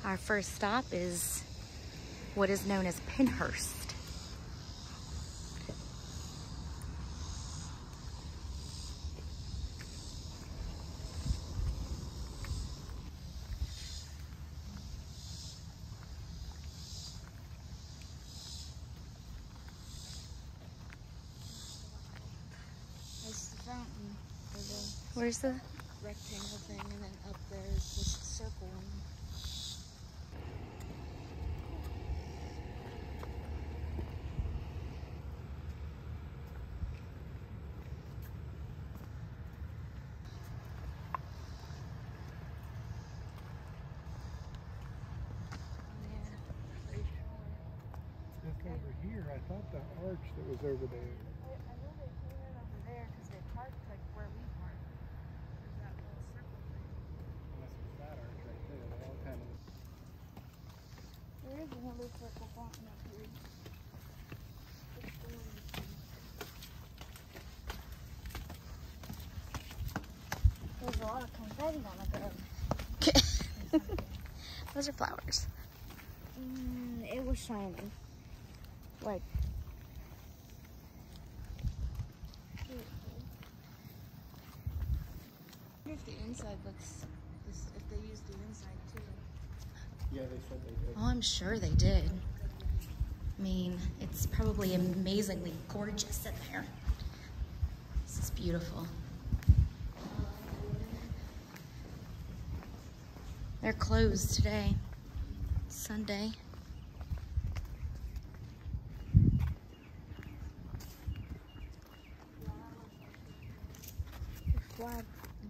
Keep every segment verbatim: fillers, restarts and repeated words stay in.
Our first stop is what is known as Pennhurst. There's the fountain for the Where's the? rectangle thing, and then up there is this circle one. Just over here, I thought the arch that was over there. I, I know they came in over there because they parked like where we parked. There's that little circle thing. That's that arch right there. They all kind of. There is another circle fountain up here. It's the one you see. There's a lot of confetti on the ground. Those are flowers. Mm, it was shiny. Like. I wonder if the inside looks, is, if they use the inside too. Yeah, they said they did. Oh, I'm sure they did. I mean, it's probably amazingly gorgeous in there. This is beautiful. They're closed today, Sunday. Flag.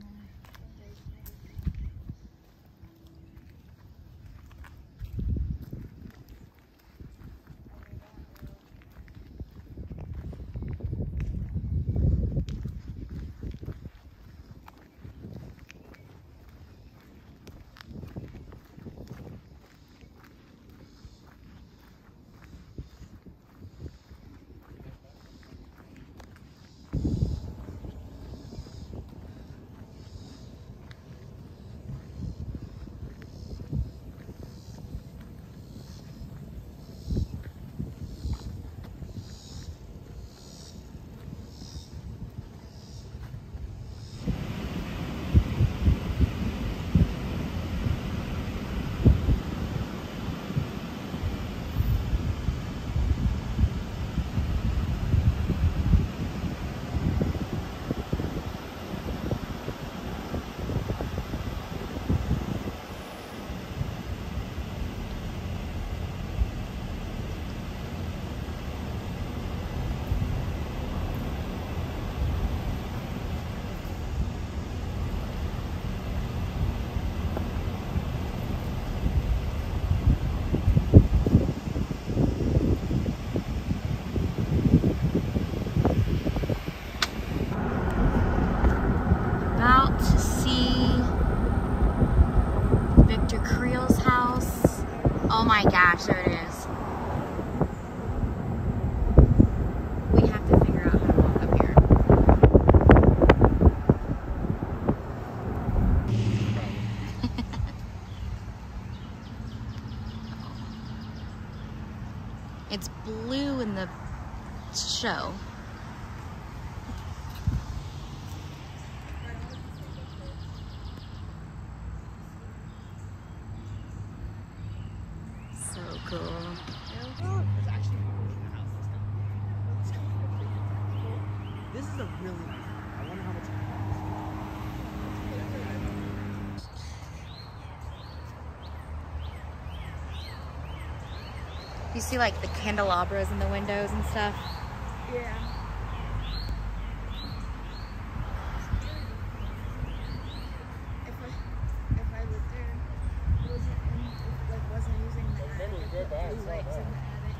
About to see Victor Creel's house. Oh my gosh, there it is. We have to figure out how to walk up here. It's blue in the show. So cool. This is a really nice one. I wonder how much it You see like the candelabras in the windows and stuff? Yeah. If I, if I lived there, wasn't in, like wasn't using the attic, I put blue lights in the attic.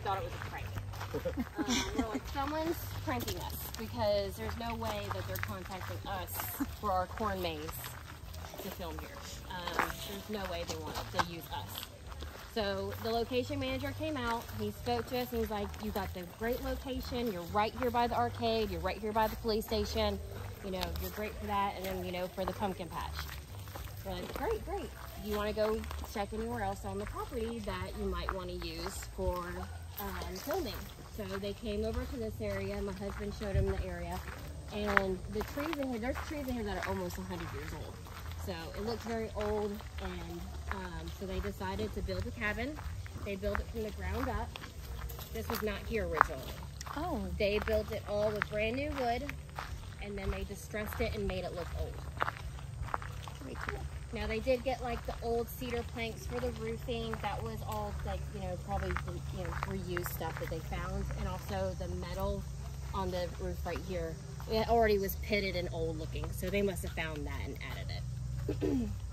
thought it was a prank. um, we're like, someone's pranking us because there's no way that they're contacting us for our corn maze to film here. Um, there's no way they want to use us. So the location manager came out, he spoke to us, and he's like, you got the great location, you're right here by the arcade, you're right here by the police station, you know, you're great for that, and then, you know, for the pumpkin patch. We're like, great, great. You want to go check anywhere else on the property that you might want to use for um, filming. So they came over to this area, my husband showed them the area, and the trees in here, there's trees in here that are almost one hundred years old. So it looks very old, and um, so they decided to build a cabin. They built it from the ground up. This was not here originally. Oh. They built it all with brand new wood, and then they distressed it and made it look old. Very cool. Now they did get like the old cedar planks for the roofing. That was all like, you know, probably the, you know, reused stuff that they found, and also the metal on the roof right here. It already was pitted and old looking, so they must have found that and added it. So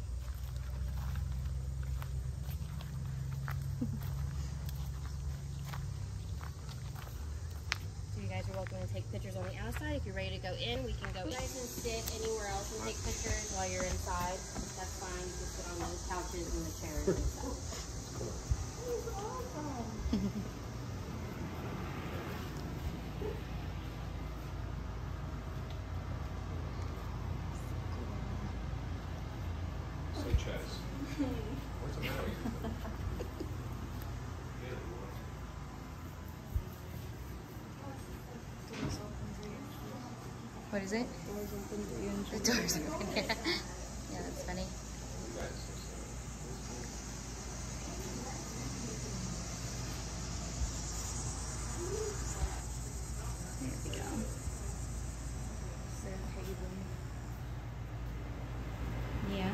you guys are welcome to take pictures on the outside. If you're ready to go in, we can go. You guys can sit anywhere else and take pictures while you're inside. That's fine. You can sit on those couches and the chairs and stuff. What's the matter with you? What is it? The doors open. Yeah, yeah, that's funny. There we go. Yeah.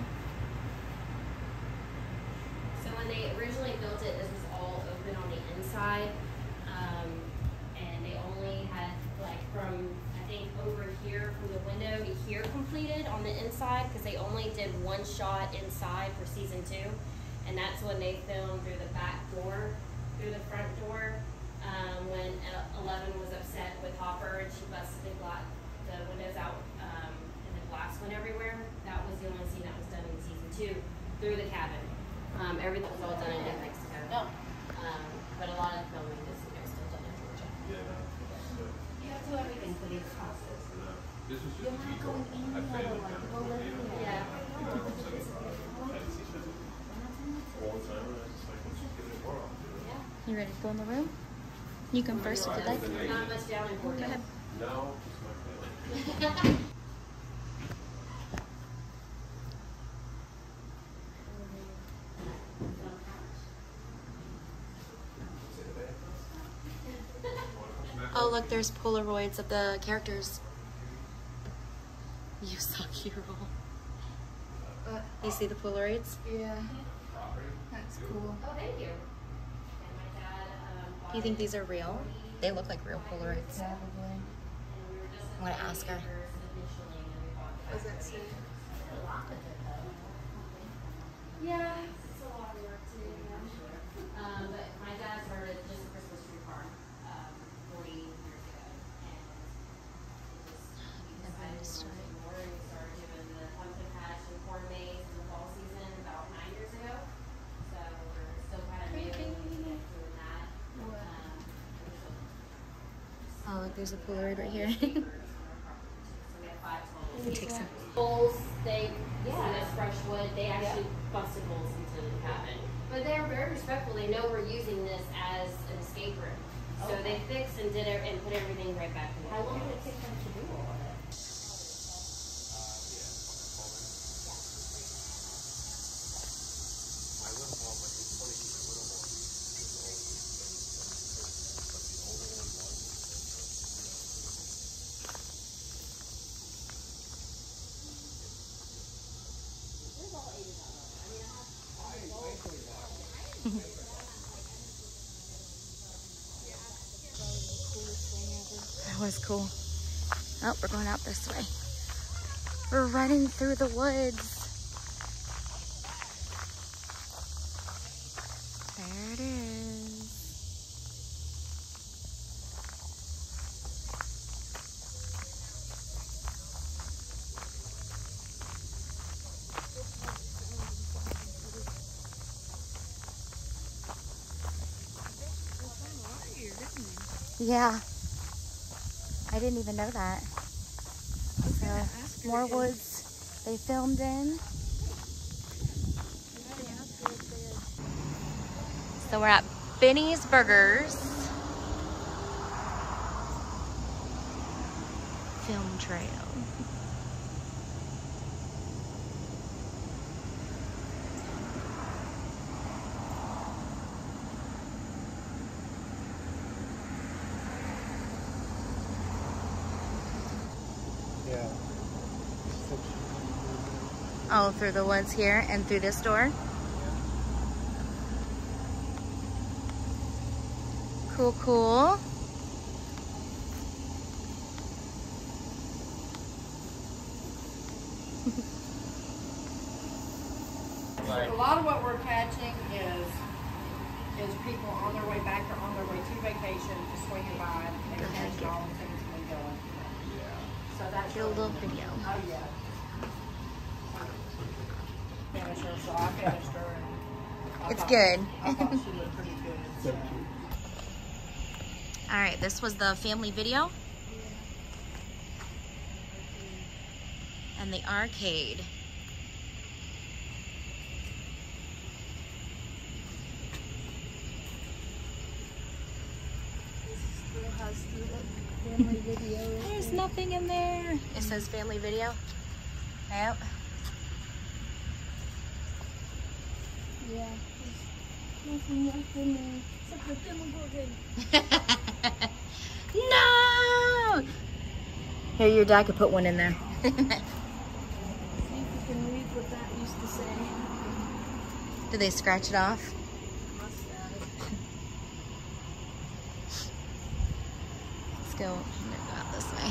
So when they originally built it, this was all open on the inside, um, and they only had like from I think over here from the window to here completed on the inside, because they only did one shot inside for season two, and that's when they filmed through the back door, through the front door, um, when Eleven was upset with Hopper and she busted the, gla- the windows out um, and the glass went everywhere. That was the only scene that was done in season two through the cabin. Um, everything was all done in New Mexico. No. Um, but a lot of filming is you know, still done in Georgia. Yeah, no. You have to do everything for these houses. No. This was just a detour. I failed it down to tornado. Yeah. You know, so I had to see that all the time. And I was just like, let's just give it a whirl. Yeah. You ready to go in the room? You come first if you'd like. Not much down in Georgia. Go ahead. No, it's my family. Oh, look, there's Polaroids of the characters. You suck, hero. Uh, You see the Polaroids? yeah. That's cool. Oh, thank you. And my dad, um, Do you think these are real? They look like real Polaroids. Probably. I'm gonna ask her. Was that sick? Yeah, it's a lot of work to do. Um, but my dad started just a Christmas tree farm um, forty years ago, and it just he decided to do more. And we started doing the pumpkin patch and corn maze in the fall season about nine years ago. So we're still kind of new and doing that. Um, Oh, look, there's a Polaroid right here. so we have five total. It takes some. Bulls, they, yeah, this fresh wood, they actually busted bulls into the cabin. But they are very respectful. They know we're using this as an escape room. So they fixed and did it and put everything right back in. How long did it take them to do all of it? That was cool. Oh, we're going out this way. We're running through the woods. There it is. Yeah. I didn't even know that. So, more woods they filmed in. So we're at Benny's Burgers. Film trail. Yeah. Oh, through the woods here and through this door. Cool, cool. A lot of what we're catching is is people on their way back or on their way to vacation, just swinging by and catching all the things we going. So that's Get a little video. Oh yeah. Finish her, so I finished her. And I It's thought- good. I thought she looked pretty good. So. All right, this was the family video. And the arcade. Still has the family video. There's nothing in there. It says family video. Yep. Yeah. There's nothing left in there except for Demogorgon. No! Here, your dad could put one in there. See if you can read what that used to say. Did they scratch it off? Must have. Let's go. I'm gonna go out this way.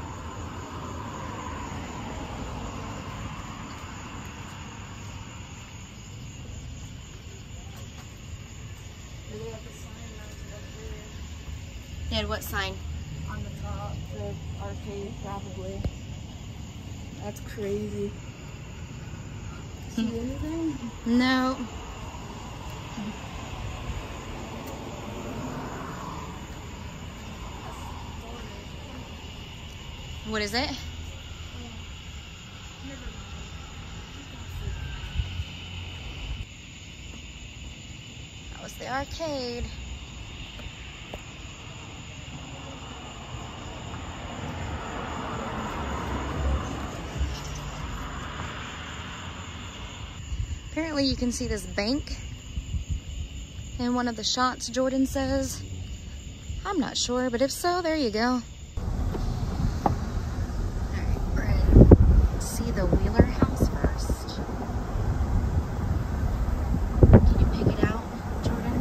Do they have the sign mounted up Dad, what sign? there on the top? The arcade, probably. That's crazy. See anything? No. What is it? That was the arcade. Apparently you can see this bank in one of the shots, Jordan says. I'm not sure, but if so, there you go. Alright, we're gonna see the Wheeler house first. Can you pick it out, Jordan?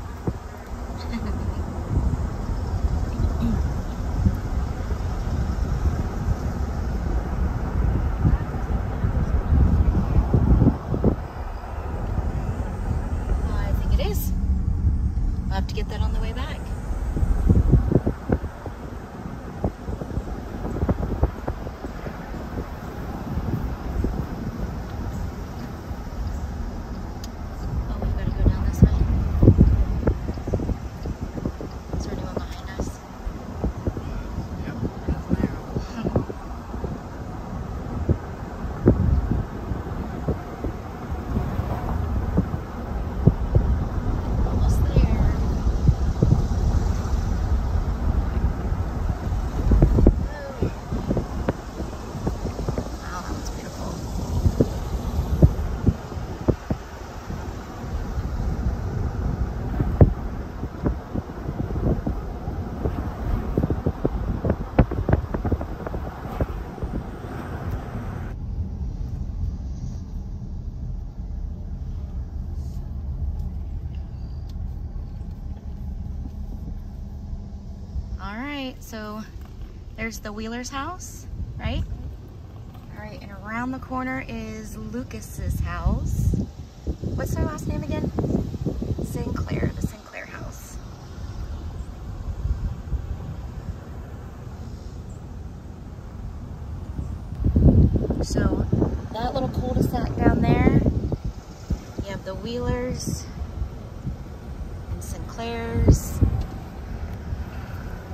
I think it is. I'll have to get that on the way back. Oh, we've got to go down this way. Is there anyone behind us? Almost there. Wow, that was beautiful. All right, so there's the Wheeler's house, right? All right, and around the corner is Lucas's house. What's their last name again? Sinclair, the Sinclair house. So that little cul-de-sac down there, you have the Wheelers and Sinclairs.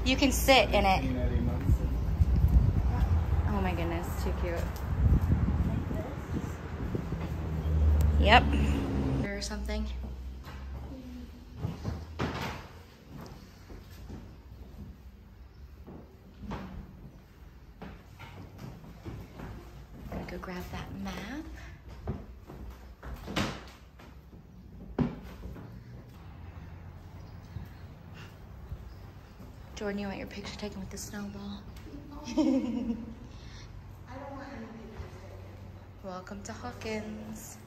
You can sit in it. Oh my goodness, too cute. Yep. Or something. I'm gonna go grab that map. Jordan, you want your picture taken with the snowball? Welcome to Hawkins.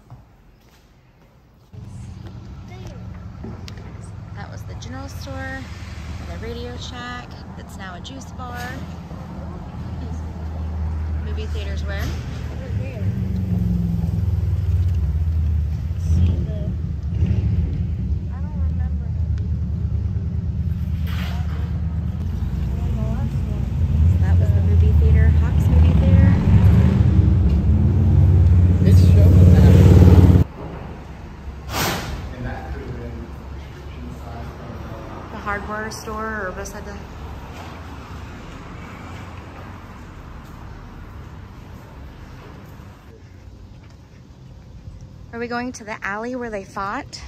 That was the general store, the Radio Shack, that's now a juice bar. Movie theaters where? Hardware store or beside the Are we going to the alley where they fought?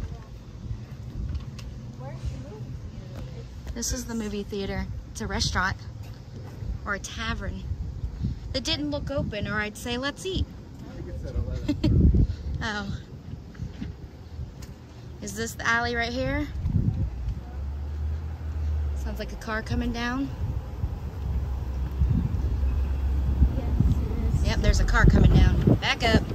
This is the movie theater. It's a restaurant or a tavern that didn't look open, or I'd say let's eat. I think it's at eleven. Oh. Is this the alley right here? Sounds like a car coming down. Yes, it is. Yep, there's a car coming down. Back up.